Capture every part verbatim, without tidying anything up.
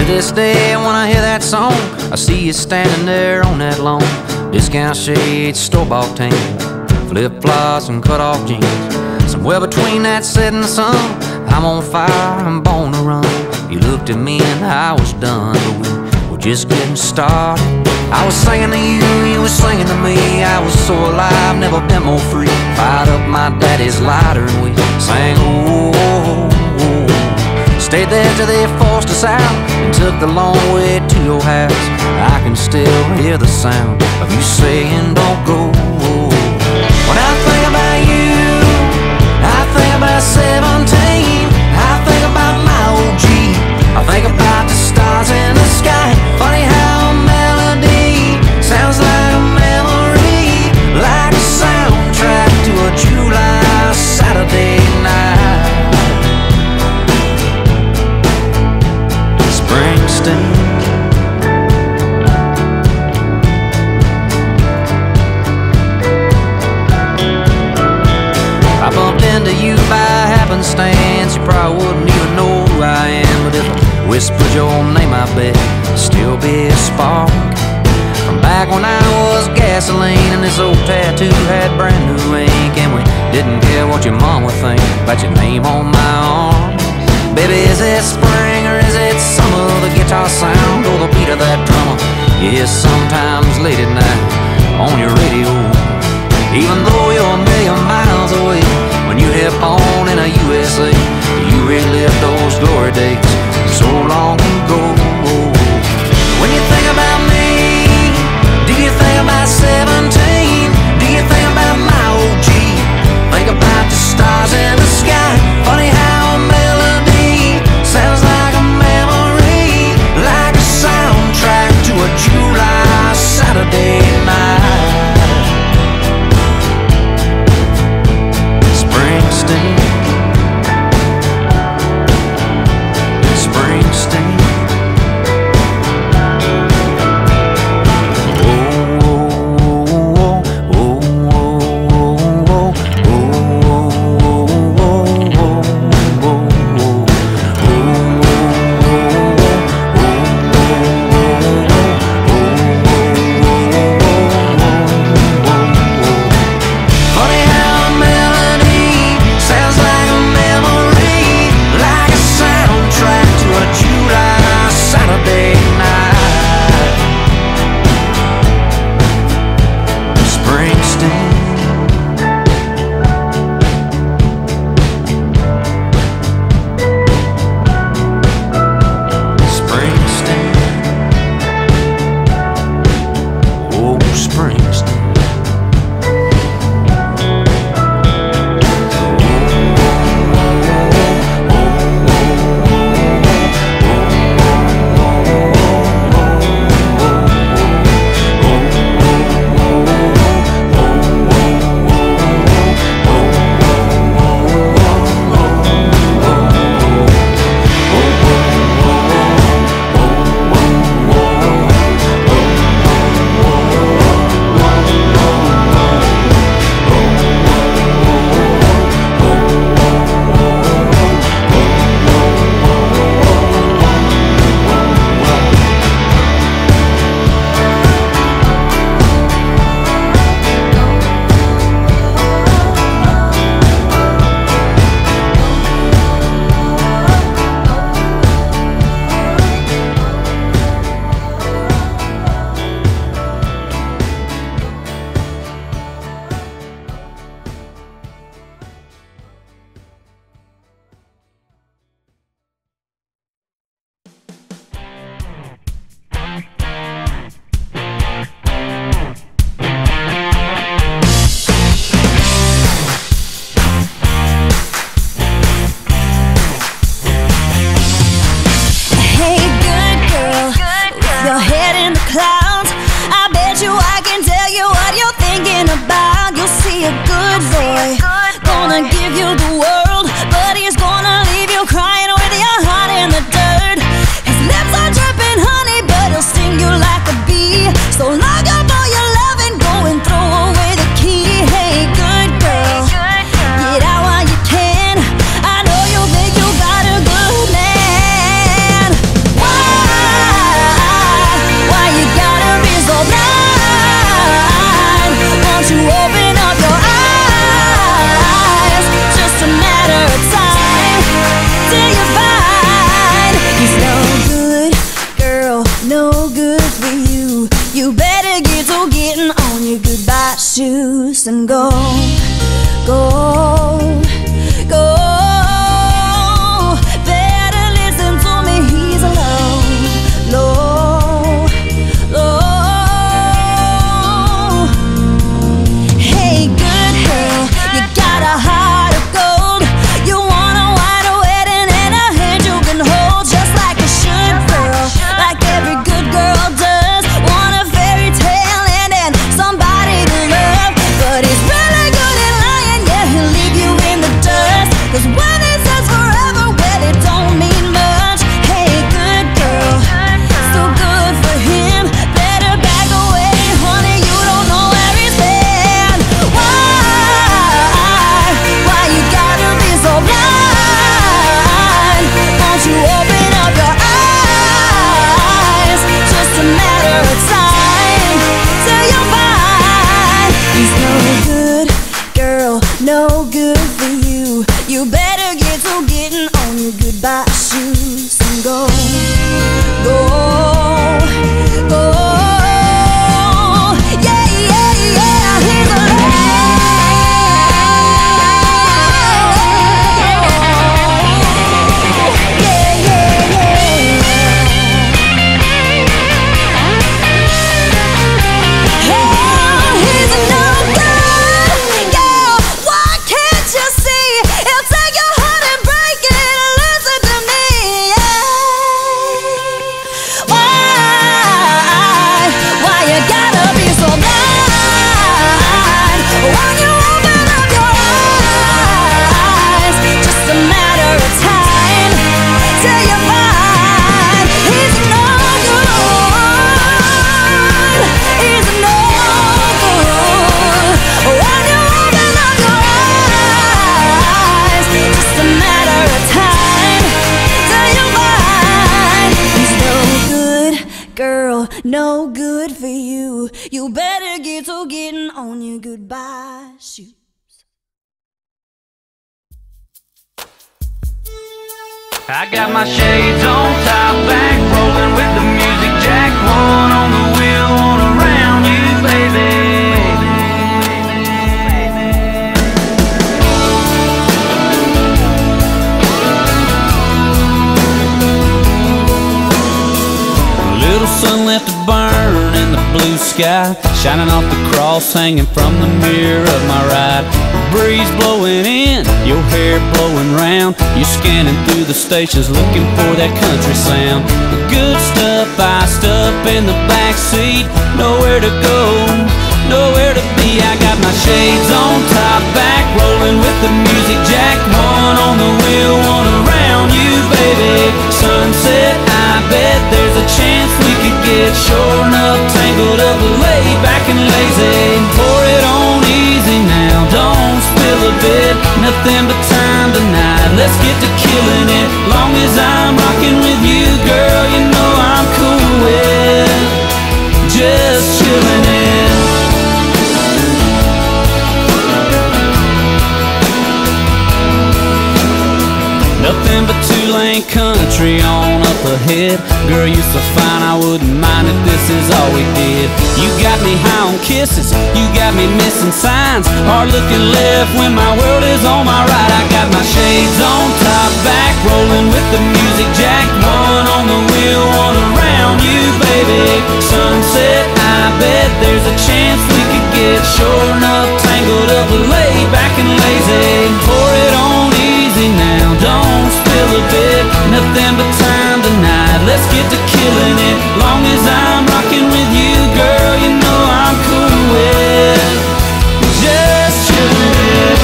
To this day, when I hear that song, I see you standing there on that lawn. Discount shades, store-bought tan, flip-flops and cut-off jeans. Somewhere between that setting sun, I'm on fire, I'm born to run. You looked at me and I was done, but we were just getting started. I was singing to you, you were singing to me. I was so alive, never been more free. Fired up my daddy's lighter and we sang, oh, oh, oh. Stayed there till they forced us out and took the long way to your house. I can still hear the sound of you saying, don't go. When I think about you, I think about seventeen. I think about my O G. I think about the stars in the sky. Funny how a melody sounds like a memory, like a soundtrack to a July Saturday night. Springsteen. I bumped into you by happenstance. You probably wouldn't even know who I am, but if I whispered your name, I bet it'd still be a spark from back when I was gasoline and this old tattoo had brand new ink, and we didn't care what your mom would think about your name on my arm. Baby, is it spring or is it summer? The guitar sound or the beat of that drummer? Yes, sometimes late at night on your radio, even though you're a million miles away. When you hit on in a U S A, you relive those glory days so long ago. When you think about me, do you think about seventeen? Do you think about my O G? Think about the stars in the sky. Funny how a melody sounds like a memory, like a soundtrack to a July Saturday night. Springsteen, Springsteen. Oh, oh, goodbye shoes and go, go, go. Better listen to me, he's low, low, low. Hey, good girl, you got a heart of gold. You want a wide wedding and a hand you can hold, just like a should girl, like every good girl does. Want a fairy tale and then somebody to love, but he's really good at lying. Yeah, he'll leave you in the dust, 'cause when he says forever, well, it don't mean much. Hey, good girl, so good for him. Better back away, honey, you don't know where he's been. Why, why you gotta be so blind? Won't you open up your eyes? Just a matter of time till you'll find he's no good, girl, no good for you. You better get to getting on your goodbye shoes and go, go, go. Yeah, yeah, yeah, he's yeah, yeah, yeah. Oh, he's no good, girl. Why can't you see? He'll take your heart and break it. Listen to me, yeah. Why, why you gotta be so blind? When you open up your eyes, just a matter of time till you find he's no good. He's no good. When you open up your eyes, just a matter of time till you find he's no good, girl, no good for you. You better get to getting on your goodbye shoes. I got my shades on, top back, rolling with the music jack. One on the wheel, one around you, baby. A little sun left to burn in the blue sky, shining off the cross hanging from the mirror of my ride. Breeze blowing in, your hair blowing round. You're scanning through the stations looking for that country sound. The good stuff iced up in the back seat. Nowhere to go, nowhere to be. I got my shades on, top back, rolling with the music jack. One on the wheel, one around you, baby. Sunset, I bet there's a chance we could get sure enough tangled up, laid back and lazy. Pour it on easy now, don't spill a bit. Nothing but time tonight, let's get to killing it. Long as I'm rocking with you, girl, you know I'm cool with just chilling it. Nothing but two-lane country on up ahead. Girl, you're so fine, I wouldn't mind if this is all we did. You got me high on kisses, you got me missing signs. Hard looking left when my world is on my right. I got my shades on, top back, rolling with the music jack. One on the wheel, one around you, baby. Sunset, I bet there's a chance we could get sure enough tangled up, laid back and lazy. Pour it on easy now, don't spill a bit. Nothing but time tonight, let's get to killing it. Long as I'm rocking with you, girl, you know I'm cool with just chilling it.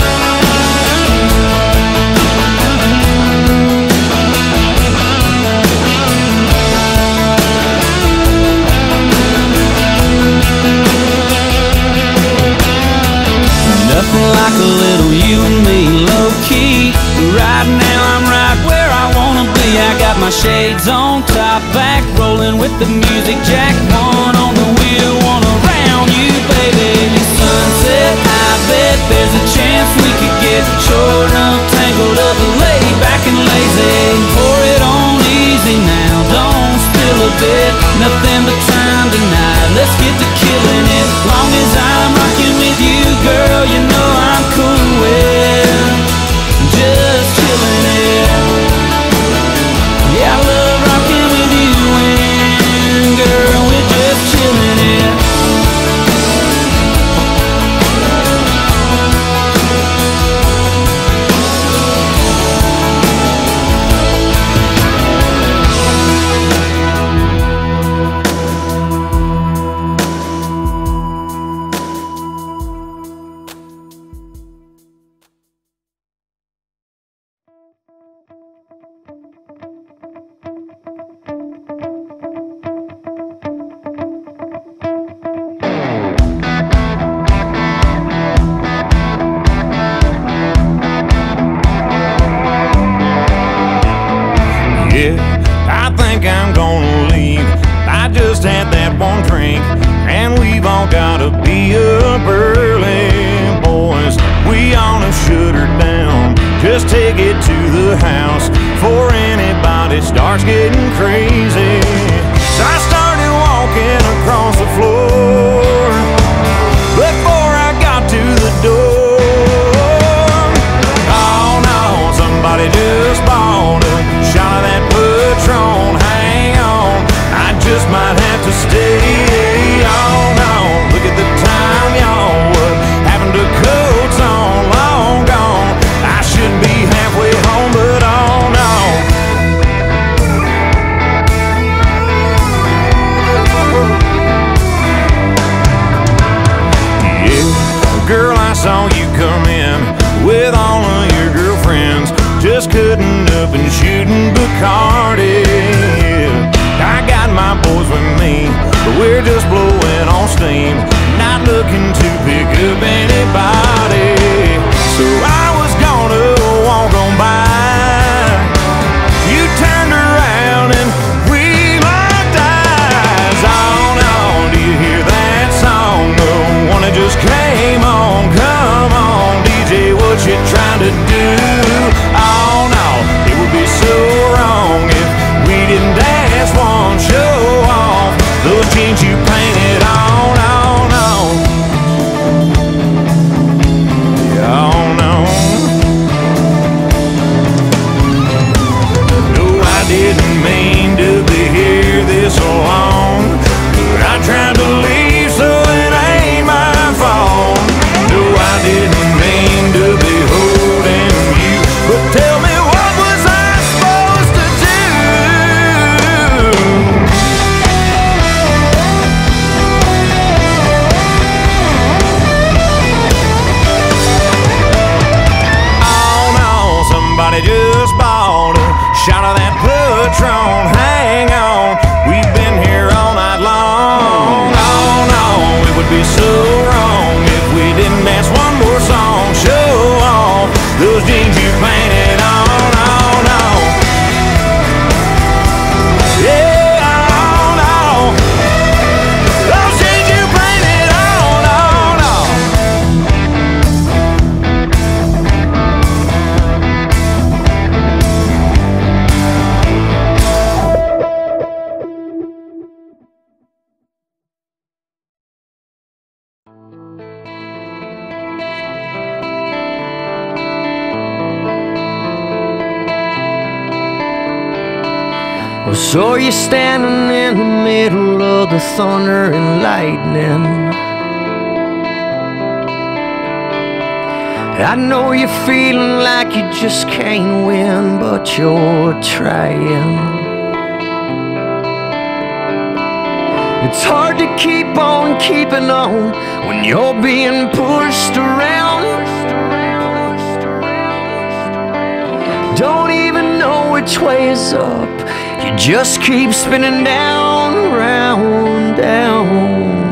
Nothing like a little you and me, low-key. Right now I'm right where I wanna be. I got my shades on, top back, rolling with the music jack. One on the wheel, one around you, baby. Sunset, I bet there's a chance we could get sure enough tangled up, laid back and lazy. Pour it on easy now, don't spill a bit. Nothing but time tonight, let's get to killing it. Long as up early, boys. We ought to shut her down. Just take it to the house before anybody starts getting crazy. So I started walking across the floor before I got to the door. Oh no, somebody just bought a shot of that Patron. Hang on, I just might have to stay. Oh no, look at the time, y'all. What happened to coats on? Long gone. I should be halfway home, but oh no. Yeah, girl, I saw you come in with all of your girlfriends, just cutting up and shooting Bacardi. I got my boys with me, but we're just blowing on steam, not looking to pick up anybody. So I was gonna walk on by. You turned around and we locked eyes. Oh no, do you hear that song? The one that just came on. Come on, D J, what you trying to do? Oh no, it would be so wrong if we didn't dance one, show off those jeans you painted on. Oh no, oh no. No, I didn't mean to be here this long, but I tried to leave, so it ain't my fault. No, I didn't mean to be holding you, but tell me, what was I supposed to do? Oh no, somebody just bought a shot of that Patron. Hang on, we've been here all night long. Oh no, it would be so wrong if we didn't dance one more song. Show off those jeans you painted on. Oh no, yeah, oh no, those jeans you painted on. Oh no. Well, so you're standing in the middle of the thunder and lightning. I know you're feeling like you just can't win, but you're trying. It's hard to keep on keeping on when you're being pushed around. Don't even know which way is up. You just keep spinning down, round, down.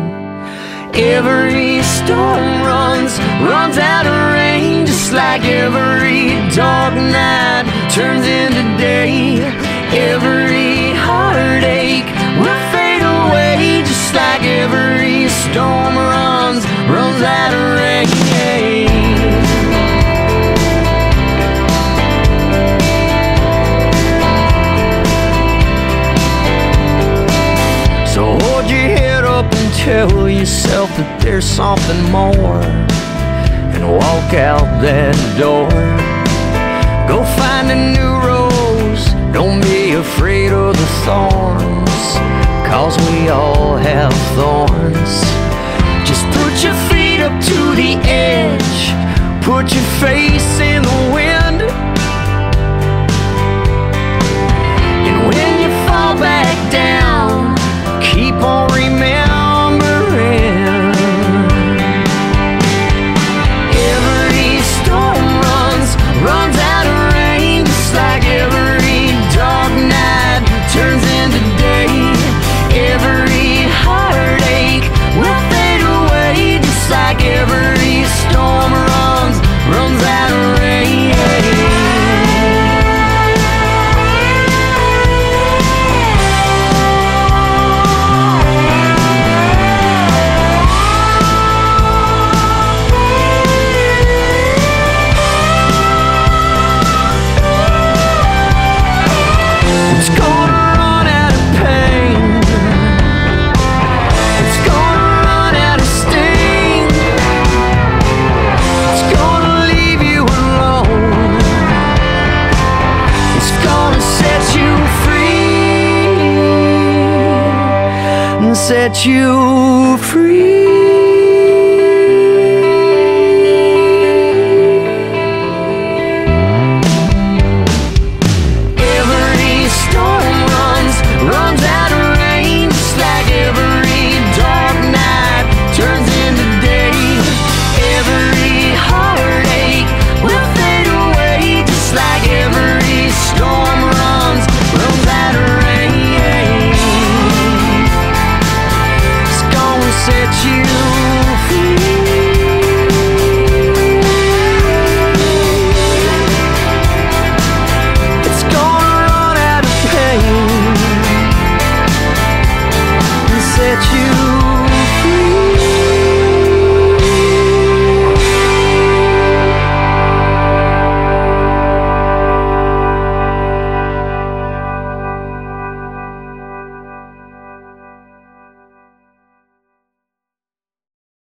Every storm runs, runs out of rain, just like every dark night turns into day. Every heartache will fade away, just like every storm runs, runs out of rain. So hold your head up and tell yourself that there's something more, and walk out that door. Go find a new rose, don't be afraid of the thorns, cause we all have thorns. Just put your feet up to the edge, put your face in the wind, and when you fall back down, keep on remembering. Every storm runs, runs out of rain, just like every dark night turns into day. Every heartache will fade away, just like every storm runs, runs out set you free.